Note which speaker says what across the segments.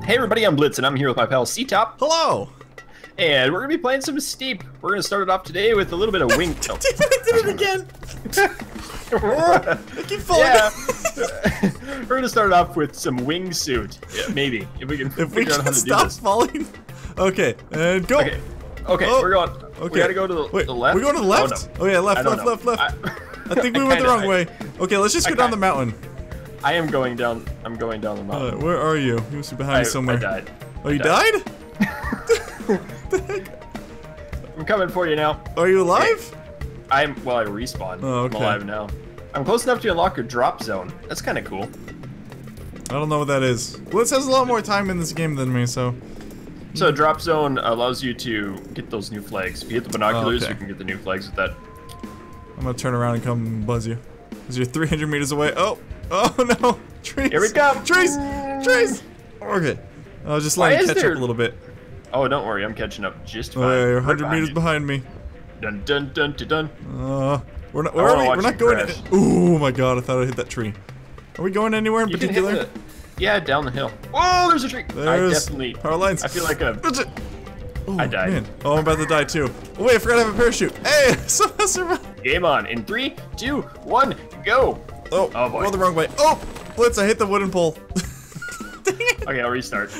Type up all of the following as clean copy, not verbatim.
Speaker 1: Hey everybody, I'm Blitz and I'm here with my pal C-Top.
Speaker 2: Hello!
Speaker 1: And we're going to be playing some Steep. We're going to start it off today with a little bit of wing...
Speaker 2: I did it again! I keep falling
Speaker 1: We're going to start off with some wingsuit. Yeah, maybe. If we can figure out how to do
Speaker 2: stop
Speaker 1: this.
Speaker 2: falling. Okay, and go!
Speaker 1: Okay,
Speaker 2: oh,
Speaker 1: we're going.
Speaker 2: Okay.
Speaker 1: We got to go to the left.
Speaker 2: We're going to the left?
Speaker 1: Oh, no.
Speaker 2: Oh yeah, left. I think we went the wrong way. Okay, let's just go down the mountain.
Speaker 1: I am going down. I'm going down the mountain.
Speaker 2: Where are you? You must be behind me somewhere.
Speaker 1: I died.
Speaker 2: Oh, you died?
Speaker 1: What the heck? I'm coming for you now.
Speaker 2: Are you alive?
Speaker 1: I respawned.
Speaker 2: Oh, okay.
Speaker 1: I'm alive now. I'm close enough to unlock a drop zone. That's kind of cool.
Speaker 2: I don't know what that is. Blitz has a lot more time in this game than me, so...
Speaker 1: So a drop zone allows you to get those new flags. If you hit the binoculars,
Speaker 2: okay.
Speaker 1: you can get the new flags with that.
Speaker 2: I'm gonna turn around and come and buzz you. Because you're 300 meters away. Oh! Oh no! Trees!
Speaker 1: Here we come!
Speaker 2: Trees! Trees! Okay. I'll just let you catch up a little bit.
Speaker 1: Oh, don't worry, I'm catching up just fine.
Speaker 2: Oh, yeah, you're 100 meters behind me.
Speaker 1: Dun dun dun dun dun.
Speaker 2: We're not. Where are we? We're not going. Oh my god! I thought I hit that tree. Are we going anywhere in particular?
Speaker 1: Yeah, down the hill. Whoa! There's a tree.
Speaker 2: There's
Speaker 1: I definitely.
Speaker 2: power lines.
Speaker 1: I feel like a.
Speaker 2: Oh,
Speaker 1: I died.
Speaker 2: Man. Oh, I'm about to die too. Oh wait, I forgot I have a parachute. Hey, somehow survived.
Speaker 1: Game on! In 3, 2, 1, go!
Speaker 2: Oh,
Speaker 1: oh boy.
Speaker 2: Going the wrong way. Oh, Blitz! I hit the wooden pole. Dang it.
Speaker 1: Okay, I'll restart.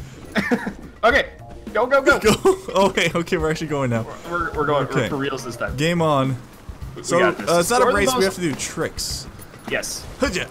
Speaker 1: Okay. Go, go, go!
Speaker 2: Okay, we're actually going now.
Speaker 1: We're going for reals this time.
Speaker 2: Game on. So, it's not a race, we have to do tricks.
Speaker 1: Yes.
Speaker 2: Hujja.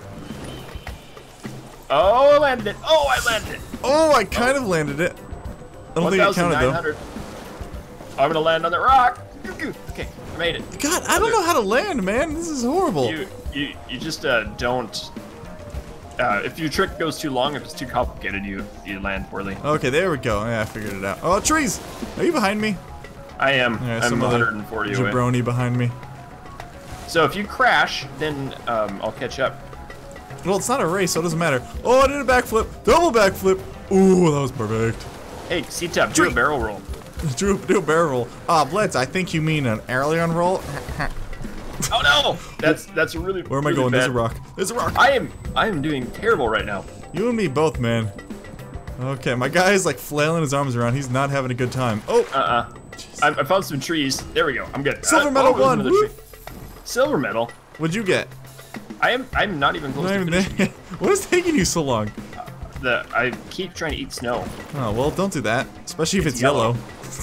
Speaker 1: Oh, I landed it! Oh, I landed it!
Speaker 2: Oh, I kind of landed it. I don't think it counted, though.
Speaker 1: I'm gonna land on the rock! Okay, I made it.
Speaker 2: God, I don't know how to land, man. This is horrible.
Speaker 1: You just, don't... if your trick goes too long, if it's too complicated, you land poorly.
Speaker 2: Okay, there we go. Yeah, I figured it out. Oh, trees! Are you behind me?
Speaker 1: I am.
Speaker 2: Yeah,
Speaker 1: I'm 140 away.
Speaker 2: Jabroni behind me.
Speaker 1: So if you crash, then I'll catch up.
Speaker 2: Well, it's not a race, so it doesn't matter. Oh, I did a backflip. Double backflip. Ooh, that was perfect.
Speaker 1: Hey, C-Top, do a barrel roll.
Speaker 2: Do a barrel roll. Ah, Blitz, I think you mean an aileron roll.
Speaker 1: Oh no! That's a really.
Speaker 2: Where am I going? Bad. There's a rock. There's a rock.
Speaker 1: I am doing terrible right now.
Speaker 2: You and me both, man. Okay, my guy is like flailing his arms around. He's not having a good time. Oh.
Speaker 1: I found some trees. There we go. I'm good.
Speaker 2: Silver medal one.
Speaker 1: Silver medal.
Speaker 2: What'd you get?
Speaker 1: I'm not even close to finishing.
Speaker 2: What is taking you so long?
Speaker 1: I keep trying to eat snow.
Speaker 2: Oh well, don't do that. Especially if it's yellow.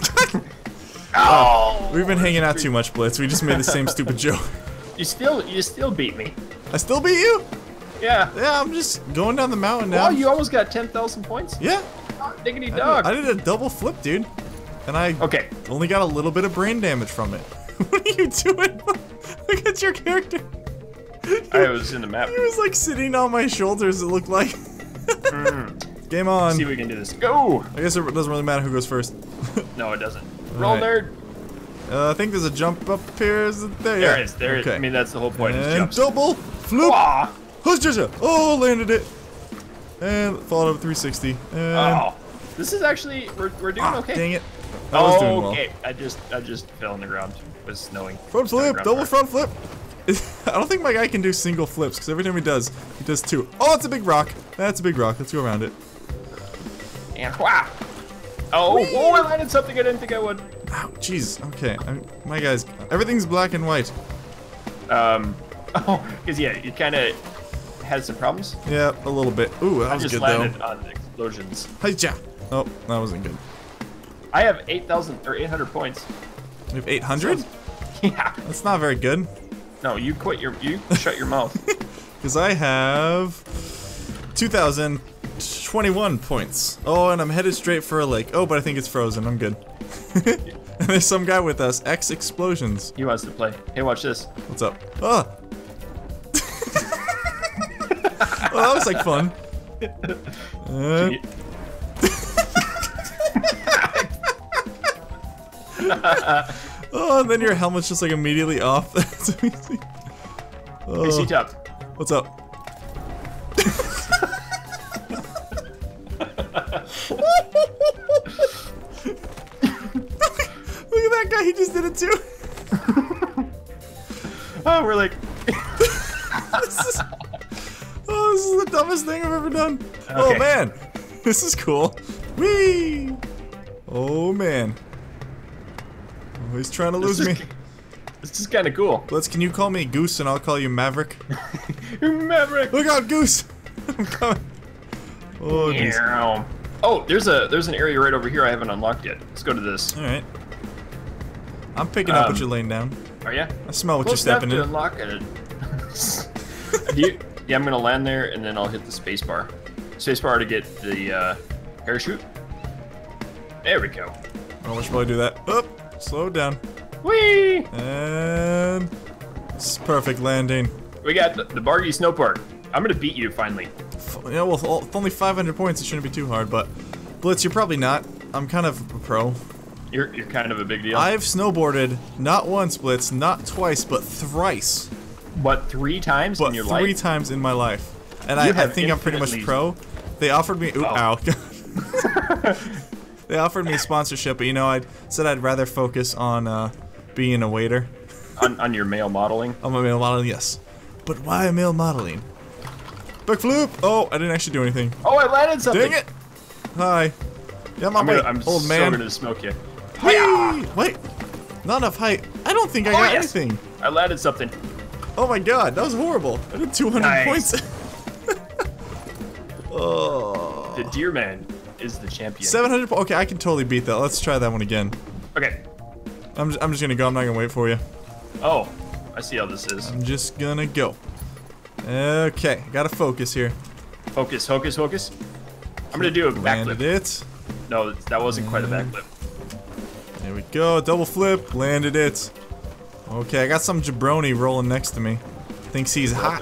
Speaker 1: Oh!
Speaker 2: We've been hanging out too much, Blitz. We just made the same stupid joke.
Speaker 1: You still beat me.
Speaker 2: I still beat you?
Speaker 1: Yeah.
Speaker 2: Yeah, I'm just going down the mountain now.
Speaker 1: Oh, you almost got 10,000 points?
Speaker 2: Yeah.
Speaker 1: Diggity dog.
Speaker 2: I did a double flip, dude. And I only got a little bit of brain damage from it. What are you doing? Look at your character.
Speaker 1: I was in the map.
Speaker 2: He was like sitting on my shoulders, it looked like. Game on.
Speaker 1: Let's see if we can do this. Go!
Speaker 2: I guess it doesn't really matter who goes first.
Speaker 1: No, it doesn't. Roll, nerd.
Speaker 2: I think there's a jump up here. Is it there?
Speaker 1: There it is. There it is. I mean, that's the whole point.
Speaker 2: And double flip. Oh, landed it. And followed up 360. And
Speaker 1: oh, this is actually we're doing okay.
Speaker 2: Dang it. I was doing well.
Speaker 1: Okay. I just fell on the ground. It was snowing.
Speaker 2: Front flip. Double front flip. I don't think my guy can do single flips because every time he does two. Oh, it's a big rock. That's a big rock. Let's go around it.
Speaker 1: And wow. Oh, I landed something I didn't think I would.
Speaker 2: Ow, jeez. Okay, my guys, everything's black and white.
Speaker 1: Oh, because yeah, it kind of has some problems.
Speaker 2: Yeah, a little bit. Ooh, that was good though.
Speaker 1: I just landed on explosions.
Speaker 2: Hi-ja. Oh, that wasn't good.
Speaker 1: I have 800 points.
Speaker 2: You have 800?
Speaker 1: Yeah.
Speaker 2: That's not very good.
Speaker 1: No, you shut your mouth.
Speaker 2: Because I have 2,021 points. Oh, and I'm headed straight for a lake. Oh, but I think it's frozen. I'm good. And there's some guy with us. X explosions.
Speaker 1: He wants to play. Hey, watch this.
Speaker 2: What's up? Oh! Well, that was like fun. Oh, and then your helmet's just like immediately off. That's amazing. Oh.
Speaker 1: Hey, C-Top.
Speaker 2: What's up? Look at that guy, he just did it too.
Speaker 1: Oh, we're like...
Speaker 2: this is the dumbest thing I've ever done. Okay. Oh man. This is cool. Whee! Oh man. Oh, he's trying to lose me.
Speaker 1: This is kind of cool.
Speaker 2: Blitz, can you call me Goose and I'll call you Maverick?
Speaker 1: Maverick.
Speaker 2: Look out, Goose! I'm coming. Oh, geez.
Speaker 1: Oh, there's an area right over here I haven't unlocked yet. Let's go to this.
Speaker 2: All right. I'm picking up what you're laying down.
Speaker 1: Are ya?
Speaker 2: I smell what you're stepping in.
Speaker 1: Unlock it. Yeah, I'm gonna land there and then I'll hit the space bar. Space bar to get the parachute. There we go.
Speaker 2: Oh, we should probably do that. Oh, slow down.
Speaker 1: Whee!
Speaker 2: And this is perfect landing.
Speaker 1: We got the Bargy snowboard. I'm gonna beat you finally.
Speaker 2: Yeah, well, with only 500 points, it shouldn't be too hard. But Blitz, you're probably not. I'm kind of a pro.
Speaker 1: You're kind of a big deal.
Speaker 2: I've snowboarded not once, Blitz, not twice, but thrice.
Speaker 1: What, 3 times in your life?
Speaker 2: 3 times in my life. And I think I'm pretty much pro. They offered me. Ooh, ow. They offered me a sponsorship, but you know, I said I'd rather focus on being a waiter.
Speaker 1: On your male modeling?
Speaker 2: On my male modeling, yes. But why male modeling? Backflip! Oh, I didn't actually do anything.
Speaker 1: Oh, I landed something!
Speaker 2: Dang it! Hi. Yeah, I'm old man.
Speaker 1: So gonna smoke you.
Speaker 2: Wait, not enough height. I don't think I got anything.
Speaker 1: I landed something.
Speaker 2: Oh my god, that was horrible. I did 200 points. Oh.
Speaker 1: The deer man is the champion.
Speaker 2: 700. Okay, I can totally beat that. Let's try that one again.
Speaker 1: Okay.
Speaker 2: I'm just gonna go. I'm not gonna wait for you.
Speaker 1: Oh, I see how this is.
Speaker 2: I'm just gonna go. Okay, gotta focus here.
Speaker 1: Focus, focus, focus. I'm gonna do a backflip.
Speaker 2: Landed it.
Speaker 1: No, that wasn't quite a backflip.
Speaker 2: There we go. Double flip. Landed it. Okay, I got some jabroni rolling next to me. Thinks he's hot.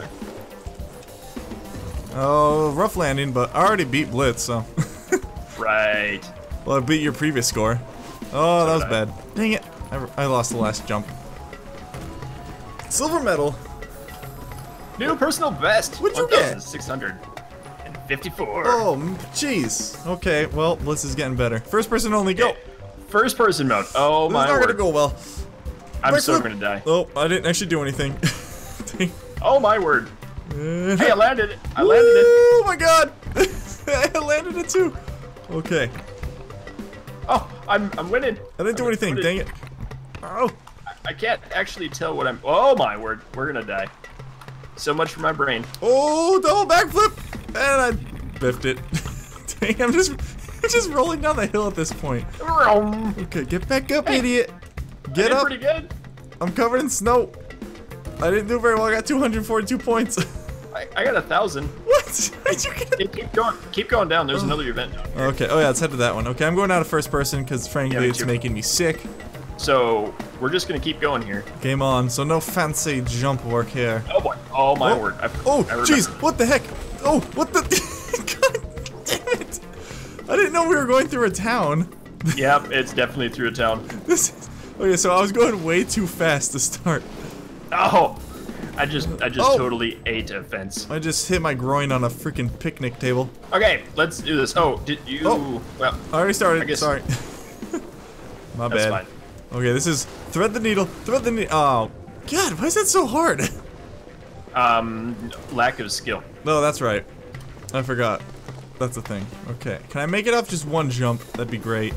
Speaker 2: Oh, rough landing, but I already beat Blitz, so.
Speaker 1: Right.
Speaker 2: Well, I beat your previous score. Oh, that was bad. Dang it. I lost the last jump. Silver medal.
Speaker 1: New personal best.
Speaker 2: What'd you get?
Speaker 1: 654.
Speaker 2: Oh, jeez. Okay, well, Blitz is getting better. First person only, go.
Speaker 1: First person mode. Oh my word.
Speaker 2: This is not gonna go well.
Speaker 1: I'm so gonna die.
Speaker 2: Oh, I didn't actually do anything.
Speaker 1: Oh my word. Hey, I landed it. I landed it.
Speaker 2: Oh my god. I landed it too. Okay.
Speaker 1: Oh, I'm winning.
Speaker 2: I didn't do anything. Dang it. Oh.
Speaker 1: I can't actually tell what I'm. Oh my word. We're gonna die. So much for my brain.
Speaker 2: Oh, double backflip. And I biffed it. Dang, I'm just rolling down the hill at this point. Okay, get back up, idiot. Get up.
Speaker 1: Pretty good.
Speaker 2: I'm covered in snow. I didn't do very well. I got 242 points.
Speaker 1: I got 1,000.
Speaker 2: What? How'd you get?
Speaker 1: Keep going down. There's another event down here.
Speaker 2: Okay. Oh yeah, let's head to that one. Okay, I'm going out of first person because frankly it's making me sick.
Speaker 1: So we're just gonna keep going here.
Speaker 2: Game on. So no fancy jump work here.
Speaker 1: Oh boy. Oh my word.
Speaker 2: Oh jeez. What the heck? Oh what the? God damn it! I didn't know we were going through a town.
Speaker 1: Yep, it's definitely through a town.
Speaker 2: Okay, so I was going way too fast to start.
Speaker 1: Oh, I just totally ate a fence.
Speaker 2: I just hit my groin on a freaking picnic table.
Speaker 1: Okay, let's do this. Oh, did you?
Speaker 2: Oh,
Speaker 1: well,
Speaker 2: I already started.
Speaker 1: I guess,
Speaker 2: Sorry. My
Speaker 1: that's
Speaker 2: bad.
Speaker 1: Fine.
Speaker 2: Okay, this is thread the needle. Thread the needle. Oh, God, why is that so hard?
Speaker 1: Lack of skill.
Speaker 2: No, that's right. I forgot. That's the thing. Okay, can I make it off just one jump? That'd be great.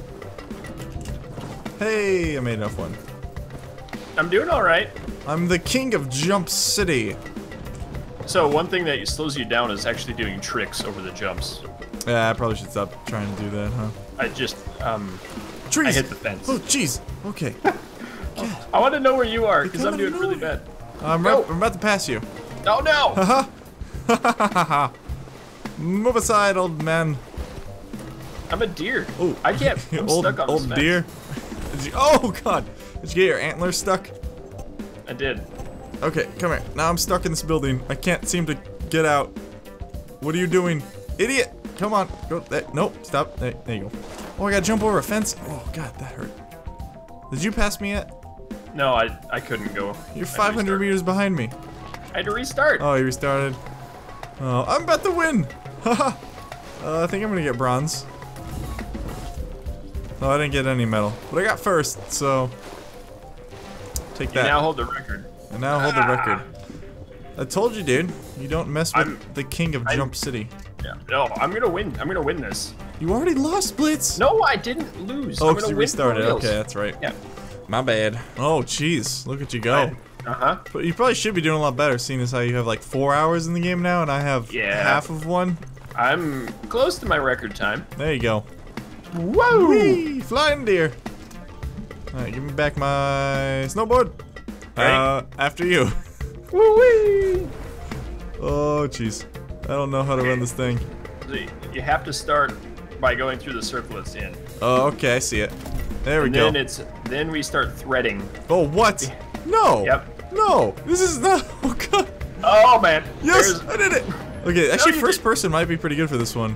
Speaker 2: Hey, I made it off one.
Speaker 1: I'm doing all right.
Speaker 2: I'm the king of Jump City.
Speaker 1: So one thing that slows you down is actually doing tricks over the jumps.
Speaker 2: Yeah, I probably should stop trying to do that, huh?
Speaker 1: I just,
Speaker 2: Trees.
Speaker 1: I hit the fence.
Speaker 2: Oh, jeez. Okay.
Speaker 1: I want to know where you are, because I'm doing really bad.
Speaker 2: I'm about to pass you.
Speaker 1: Oh, no!
Speaker 2: Haha. Move aside, old man.
Speaker 1: I'm a deer.
Speaker 2: Oh,
Speaker 1: I can't. I'm stuck on this
Speaker 2: old
Speaker 1: fence.
Speaker 2: deer. Oh, God. Did you get your antlers stuck?
Speaker 1: I did.
Speaker 2: Okay, come here. Now I'm stuck in this building. I can't seem to get out. What are you doing? Idiot! Come on. Go. Nope. Stop. There you go. Oh, I gotta jump over a fence. Oh, God, that hurt. Did you pass me yet?
Speaker 1: No, I couldn't go.
Speaker 2: You're 500 meters behind me.
Speaker 1: I had to restart.
Speaker 2: Oh, you restarted. Oh, I'm about to win. Haha. I think I'm gonna get bronze. No, I didn't get any medal, but I got first, so take that.
Speaker 1: You now hold the record.
Speaker 2: I now hold the record. I told you, dude. You don't mess with the king of Jump City.
Speaker 1: Yeah. No, I'm gonna win. I'm gonna win this.
Speaker 2: You already lost, Blitz.
Speaker 1: No, I didn't lose.
Speaker 2: Oh,
Speaker 1: I'm
Speaker 2: because
Speaker 1: gonna
Speaker 2: you
Speaker 1: win
Speaker 2: restarted.
Speaker 1: for reals.
Speaker 2: Okay, that's right.
Speaker 1: Yeah.
Speaker 2: My bad. Oh, jeez. Look at you go.
Speaker 1: Uh-huh.
Speaker 2: But you probably should be doing a lot better, seeing as how you have like 4 hours in the game now, and I have half of one.
Speaker 1: I'm close to my record time.
Speaker 2: There you go.
Speaker 1: Whoa!
Speaker 2: Whee! Flying deer. Alright, give me back my snowboard. After you.
Speaker 1: Woo-wee!
Speaker 2: Oh, jeez. I don't know how to run this thing.
Speaker 1: You have to start by going through the circle it's in.
Speaker 2: Oh, okay, I see it. There we go.
Speaker 1: Then we start threading.
Speaker 2: Oh, what? No.
Speaker 1: Yep.
Speaker 2: No. This is not. Oh, God.
Speaker 1: Oh, man.
Speaker 2: Yes, I did it. Okay, actually,
Speaker 1: you
Speaker 2: first person might be pretty good for this one.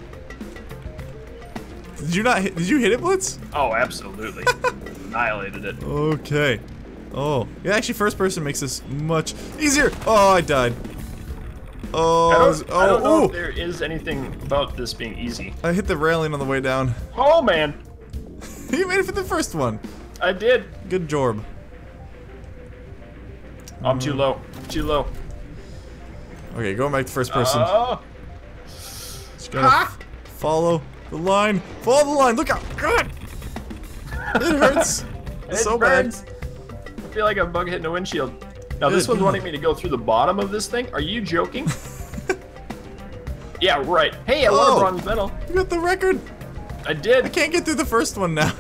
Speaker 2: Did you not hit? Did you hit it, Blitz?
Speaker 1: Oh, absolutely. Annihilated it.
Speaker 2: Okay. Oh, yeah. Actually, first person makes this much easier. Oh, I died. Oh,
Speaker 1: I don't know if there is anything about this being easy.
Speaker 2: I hit the railing on the way down.
Speaker 1: Oh, man.
Speaker 2: You made it for the first one.
Speaker 1: I did.
Speaker 2: Good job.
Speaker 1: I'm too low. Too low.
Speaker 2: Okay, going back to first person.
Speaker 1: Oh.
Speaker 2: Just gotta follow the line. Follow the line. Look out. God. It hurts.
Speaker 1: It
Speaker 2: so
Speaker 1: burns.
Speaker 2: bad.
Speaker 1: I feel like I'm bug hitting a windshield. Now this one's wanting me to go through the bottom of this thing. Are you joking? Yeah, right. Hey, I won a bronze medal.
Speaker 2: You got the record.
Speaker 1: I did.
Speaker 2: I can't get through the first one now.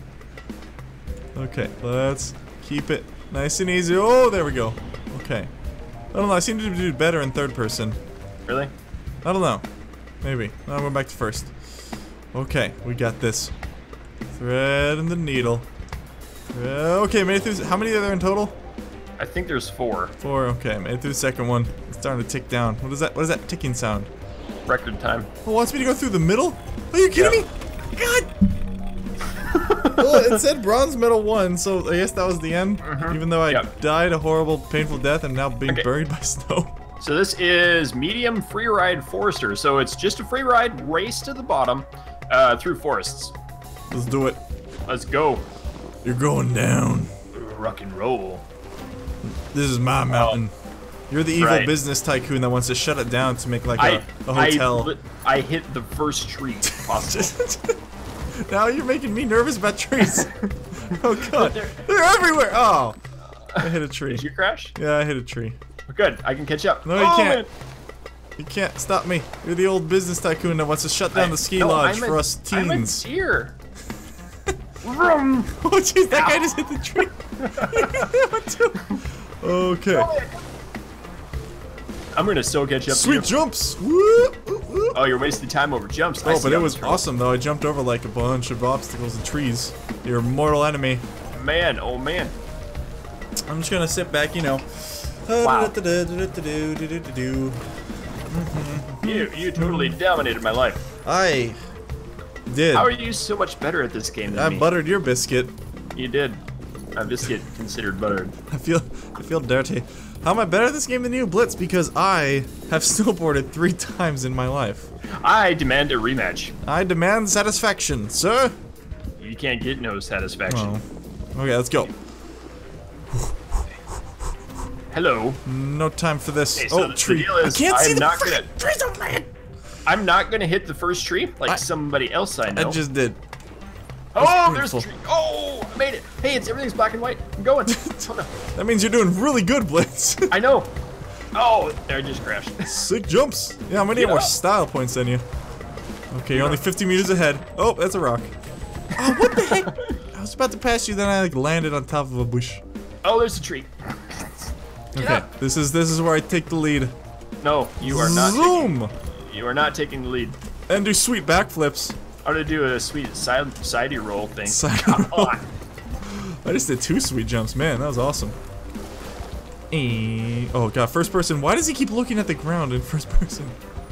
Speaker 2: Okay, let's keep it nice and easy. Oh, there we go. Okay. I don't know. I seem to do better in third person.
Speaker 1: Really?
Speaker 2: I don't know. Maybe. No, I'm going back to first. Okay, we got this. Thread and the needle. Okay, made it through. How many are there in total?
Speaker 1: I think there's 4.
Speaker 2: 4. Okay, made it through the second one. It's starting to tick down. What is that? What is that ticking sound?
Speaker 1: Record time.
Speaker 2: Oh, it wants me to go through the middle? Are you kidding me? God! Well, it said bronze medal 1, so I guess that was the end. Even though I died a horrible, painful death and now being buried by snow.
Speaker 1: So this is medium free ride Forester. So it's just a free ride race to the bottom through forests.
Speaker 2: Let's do it.
Speaker 1: Let's go.
Speaker 2: You're going down.
Speaker 1: Rock and roll.
Speaker 2: This is my mountain. You're the evil business tycoon that wants to shut it down to make like a hotel.
Speaker 1: I hit the first tree possible.
Speaker 2: Now you're making me nervous about trees. Oh god, they're everywhere. Oh, I hit a tree.
Speaker 1: Did you crash?
Speaker 2: Yeah, I hit a tree.
Speaker 1: Good, I can catch up.
Speaker 2: No, you can't. Man. You can't stop me. You're the old business tycoon that wants to shut down the ski lodge for us teens.
Speaker 1: I'm a deer.
Speaker 2: Oh jeez, that guy just hit the tree. Okay.
Speaker 1: I'm gonna still catch up.
Speaker 2: Sweet jumps.
Speaker 1: Oh, you're wasting time over jumps.
Speaker 2: Oh, but it was awesome though. I jumped over like a bunch of obstacles and trees. Your mortal enemy.
Speaker 1: Man, oh man.
Speaker 2: I'm just gonna sit back, you know.
Speaker 1: Wow. You totally dominated my life.
Speaker 2: I did.
Speaker 1: How are you so much better at this game than me?
Speaker 2: I buttered your biscuit.
Speaker 1: You did. My biscuit considered buttered.
Speaker 2: I feel dirty. How am I better at this game than you, Blitz? Because I have snowboarded 3 times in my life.
Speaker 1: I demand a rematch.
Speaker 2: I demand satisfaction, sir.
Speaker 1: You can't get no satisfaction.
Speaker 2: Oh. Okay, let's go.
Speaker 1: Hello.
Speaker 2: No time for this.
Speaker 1: Hey, so
Speaker 2: tree.
Speaker 1: The deal is,
Speaker 2: I can't see the
Speaker 1: trees on land. I'm not gonna hit the first tree like somebody else I know.
Speaker 2: I just did.
Speaker 1: Oh, there's a tree. Oh, I made it. Hey, everything's black and white. I'm going. Oh, no.
Speaker 2: That means you're doing really good, Blitz.
Speaker 1: I know. Oh, there I just crashed.
Speaker 2: Sick jumps. Yeah, I'm gonna get more style points than you. Okay, you're only 50 meters ahead. Oh, that's a rock. Oh, what the heck? I was about to pass you, then I like landed on top of a bush.
Speaker 1: Oh, there's a tree.
Speaker 2: Okay, this is where I take the lead.
Speaker 1: No, you are not.
Speaker 2: Zoom.
Speaker 1: You are not taking the lead.
Speaker 2: And do sweet backflips.
Speaker 1: I'm gonna do a sweet sidey roll thing.
Speaker 2: Come on. I just did 2 sweet jumps, man. That was awesome. Oh god, first person. Why does he keep looking at the ground in first person?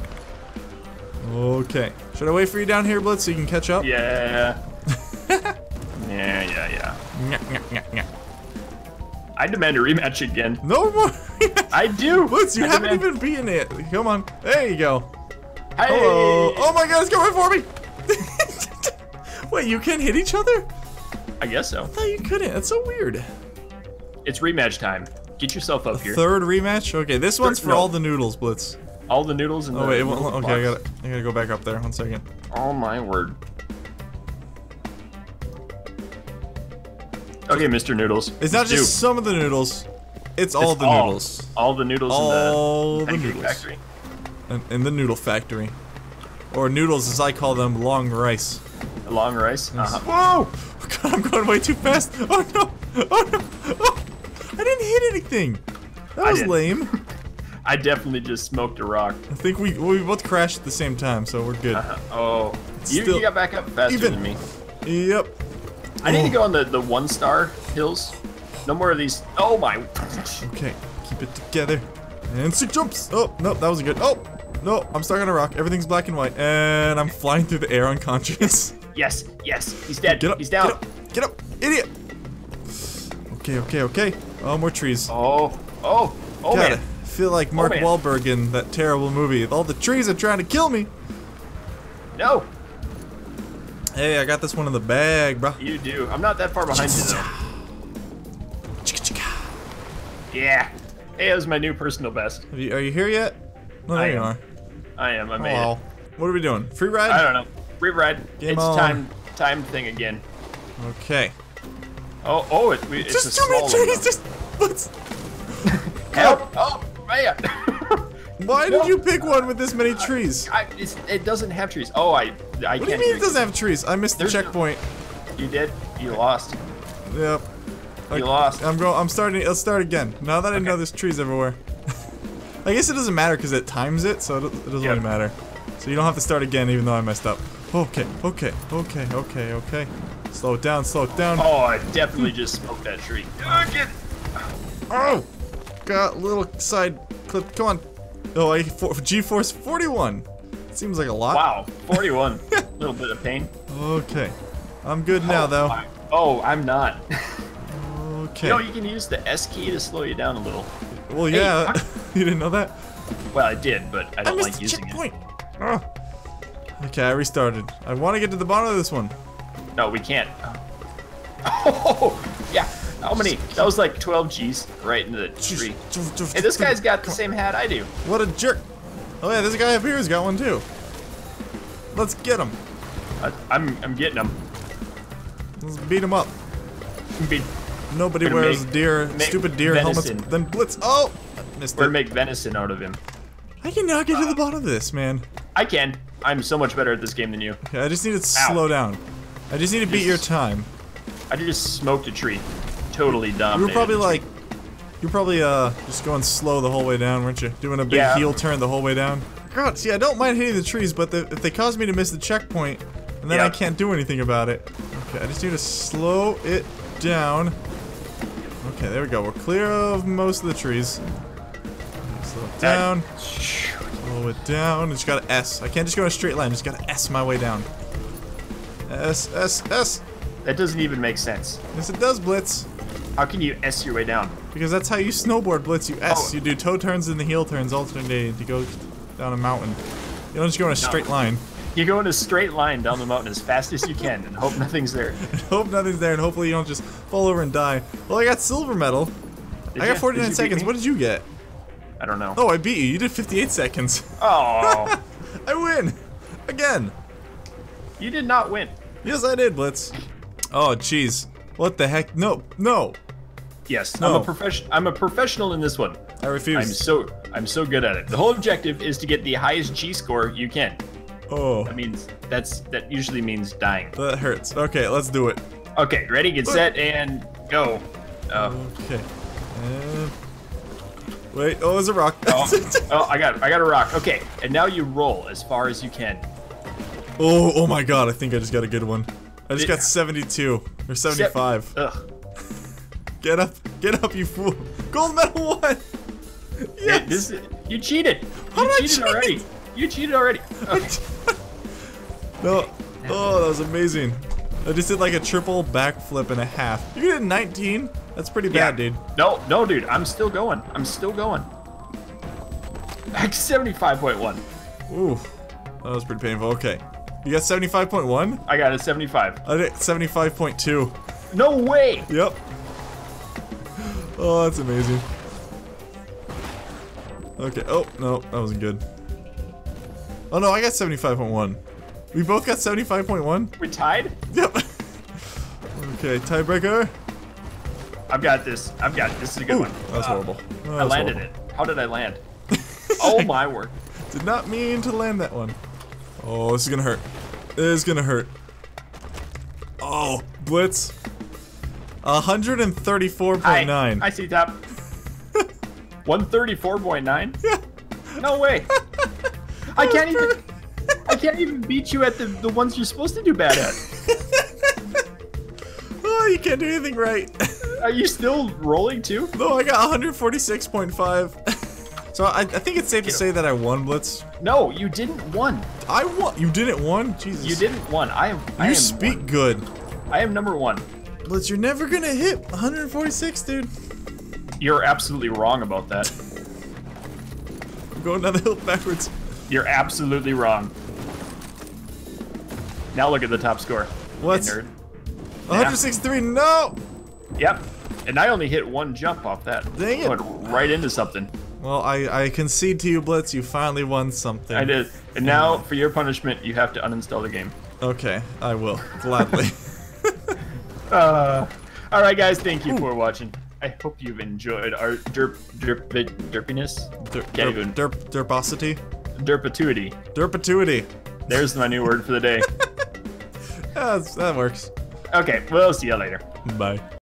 Speaker 2: Okay. Should I wait for you down here, Blitz, so you can catch up?
Speaker 1: Yeah. Yeah. I demand a rematch again.
Speaker 2: No more.
Speaker 1: I do.
Speaker 2: Blitz, you haven't even beaten it. Come on. There you go.
Speaker 1: Hey.
Speaker 2: Hello. Oh my god, it's coming for me. Wait, you can't hit each other?
Speaker 1: I guess so.
Speaker 2: I thought you couldn't. That's so weird.
Speaker 1: It's rematch time. Get yourself up here.
Speaker 2: Third rematch? Okay, this one's for all the noodles, Blitz.
Speaker 1: All the noodles in the.
Speaker 2: Oh wait,
Speaker 1: noodle
Speaker 2: okay,
Speaker 1: box.
Speaker 2: I gotta go back up there. 1 second.
Speaker 1: Oh my word. Okay, Mr. Noodles.
Speaker 2: It's not
Speaker 1: do.
Speaker 2: just some of the noodles. It's all the noodles.
Speaker 1: All the noodles
Speaker 2: All
Speaker 1: in
Speaker 2: the
Speaker 1: the
Speaker 2: noodles.
Speaker 1: factory.
Speaker 2: In the noodle factory. Or noodles as I call them, long rice.
Speaker 1: The long rice.
Speaker 2: Whoa! God, I'm going way too fast. Oh no! Oh no! Oh. I didn't hit anything. That was lame.
Speaker 1: I definitely just smoked a rock.
Speaker 2: I think we both crashed at the same time, so we're good.
Speaker 1: Oh, you got back up faster than me.
Speaker 2: Yep.
Speaker 1: I need to go on the 1-star hills. No more of these. Oh my.
Speaker 2: Okay, keep it together. And 6 jumps. Oh, no, that wasn't good. Oh, no, I'm stuck on a rock. Everything's black and white. And I'm flying through the air unconscious.
Speaker 1: Yes, he's dead.
Speaker 2: Get up,
Speaker 1: he's down.
Speaker 2: Get up, idiot. Okay. Oh, more trees.
Speaker 1: Oh,
Speaker 2: God,
Speaker 1: man.
Speaker 2: I feel like Mark Wahlberg in that terrible movie. All the trees are trying to kill me.
Speaker 1: No.
Speaker 2: Hey, I got this one in the bag, bro.
Speaker 1: You do. I'm not that far behind you, though. Yeah. Hey, that was my new personal best.
Speaker 2: Are you here yet? No, there you are.
Speaker 1: I am. I made it.
Speaker 2: What are we doing? Free ride?
Speaker 1: I don't know. Free ride.
Speaker 2: Game
Speaker 1: it's
Speaker 2: on.
Speaker 1: time thing again.
Speaker 2: Okay.
Speaker 1: It's
Speaker 2: just
Speaker 1: a
Speaker 2: too many
Speaker 1: slalom.
Speaker 2: trees. Just let's.
Speaker 1: Help! Oh man!
Speaker 2: Why did you pick one with this many trees?
Speaker 1: It doesn't have trees. Oh, I can't.
Speaker 2: What do you mean it doesn't have trees? I missed the checkpoint.
Speaker 1: You did. You lost.
Speaker 2: Yep.
Speaker 1: You lost.
Speaker 2: I'm starting. Let's start again. Now that I know there's trees everywhere. I guess it doesn't matter because it times it, so it doesn't really matter. So you don't have to start again, even though I messed up. Okay. Slow it down.
Speaker 1: Oh, I definitely just smoked that tree.
Speaker 2: Oh! Got a little side clip. Come on. Oh, G-force 41. Seems like a lot.
Speaker 1: Wow, 41. A little bit of pain.
Speaker 2: Okay. I'm good now, though.
Speaker 1: I'm not.
Speaker 2: Okay.
Speaker 1: You know, you can use the S key to slow you down a little.
Speaker 2: Well, yeah. You didn't know that?
Speaker 1: Well, I did, but I don't like using it.
Speaker 2: Okay, I restarted. I want to get to the bottom of this one.
Speaker 1: No, we can't. Oh, yeah. How many? That was like 12 G's right into the tree. Hey, this guy's got the same hat I do.
Speaker 2: What a jerk. Oh, yeah, this guy up here has got one, too. Let's get him.
Speaker 1: I'm getting him.
Speaker 2: Let's beat him up. Nobody wears stupid deer helmets. Then Blitz. Oh! Missed it.
Speaker 1: We're gonna make venison out of him.
Speaker 2: I cannot get to the bottom of this, man.
Speaker 1: I can. I'm so much better at this game than you.
Speaker 2: Okay, I just need to slow down. I just need to beat your time.
Speaker 1: I just smoked a tree. Totally dumb.
Speaker 2: You were probably just going slow the whole way down, weren't you? Doing a big heel turn the whole way down. God, see, I don't mind hitting the trees, but if they cause me to miss the checkpoint, and then I can't do anything about it. Okay, I just need to slow it down. Okay, there we go. We're clear of most of the trees. Slow it down. Slow it down. Just got to S. I can't just go in a straight line. Just got to S my way down. S, S, S.
Speaker 1: That doesn't even make sense.
Speaker 2: Yes, it does, Blitz.
Speaker 1: How can you S your way down?
Speaker 2: Because that's how you snowboard, Blitz. You S. You do toe turns and the heel turns alternating to go down a mountain. You don't just go in a straight line.
Speaker 1: You go in a straight line down the mountain as fast as you can and hope nothing's there.
Speaker 2: And hope nothing's there, and hopefully you don't just fall over and die. Well, I got silver medal. I got 49 seconds. What did you get?
Speaker 1: I don't know.
Speaker 2: Oh, I beat you. You did 58 seconds.
Speaker 1: Oh.
Speaker 2: I win. Again.
Speaker 1: You did not win.
Speaker 2: Yes, I did, Blitz. Oh, jeez. What the heck? No. No.
Speaker 1: Yes,
Speaker 2: no.
Speaker 1: I'm a professional in this one.
Speaker 2: I refuse.
Speaker 1: I'm so good at it. The whole objective is to get the highest G score you can.
Speaker 2: Oh.
Speaker 1: That usually means dying.
Speaker 2: That hurts. Okay, let's do it.
Speaker 1: Okay, ready, get set, and go.
Speaker 2: Okay. Wait. Oh, there's a rock.
Speaker 1: I got a rock. Okay, and now you roll as far as you can.
Speaker 2: Oh my God! I think I just got a good one. I just got 72 or 75.
Speaker 1: Ugh.
Speaker 2: Get up, you fool! Gold medal 1. Yes.
Speaker 1: You cheated. You cheated already. Okay.
Speaker 2: No. Oh, that was amazing. I just did like a triple backflip and a half. You did 19? That's pretty bad, dude.
Speaker 1: No, dude. I'm still going. Like 75.1.
Speaker 2: Ooh. That was pretty painful. Okay. You got 75.1?
Speaker 1: I got a 75.
Speaker 2: I did 75.2.
Speaker 1: No way!
Speaker 2: Yep. Oh, that's amazing. Okay. Oh, no. That wasn't good. Oh, no. I got 75.1. We both got 75.1?
Speaker 1: We tied?
Speaker 2: Yep. Okay. Tiebreaker.
Speaker 1: I've got this. I've got it. This is a good one.
Speaker 2: That was horrible. That
Speaker 1: I
Speaker 2: was
Speaker 1: landed
Speaker 2: horrible.
Speaker 1: it. How did I land? Oh, my word.
Speaker 2: Did not mean to land that one. Oh, this is gonna hurt. This is gonna hurt. Oh, Blitz. 134.9.
Speaker 1: I see top. 134.9?
Speaker 2: Yeah.
Speaker 1: No way. I can't even beat you at the ones you're supposed to do bad at.
Speaker 2: Oh, you can't do anything right.
Speaker 1: Are you still rolling too?
Speaker 2: No, I got 146.5. So I think it's safe to say that I won, Blitz.
Speaker 1: No, you didn't won.
Speaker 2: I won. You didn't won? Jesus.
Speaker 1: You didn't won.
Speaker 2: You speak good.
Speaker 1: I am number 1.
Speaker 2: Blitz, you're never gonna hit 146, dude.
Speaker 1: You're absolutely wrong about that.
Speaker 2: I'm going down the hill backwards.
Speaker 1: You're absolutely wrong. Now look at the top score.
Speaker 2: What?
Speaker 1: Nerd.
Speaker 2: 163, no!
Speaker 1: Yep. And I only hit 1 jump off that.
Speaker 2: Dang it.
Speaker 1: Went right into something.
Speaker 2: Well, I concede to you, Blitz. You finally won something.
Speaker 1: I did. And now, for your punishment, you have to uninstall the game.
Speaker 2: Okay, I will. Gladly.
Speaker 1: Alright guys, thank you for watching. I hope you've enjoyed our derpiness.
Speaker 2: Derposity?
Speaker 1: Derpituity.
Speaker 2: Derpituity.
Speaker 1: There's my new word for the day.
Speaker 2: That works.
Speaker 1: Okay, we'll see you later.
Speaker 2: Bye.